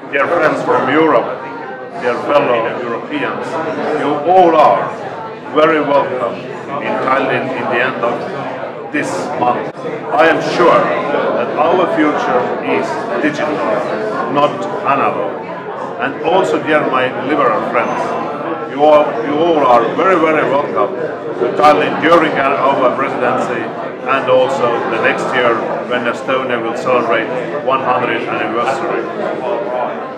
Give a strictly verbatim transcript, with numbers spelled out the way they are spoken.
dear friends from Europe, dear fellow Europeans, you all are very welcome in Tallinn in the end of this month. I am sure that our future is digital, not analog. And also, dear my liberal friends, you all, you all are very, very welcome to Tallinn during our presidency and also the next year when Estonia will celebrate one hundredth anniversary.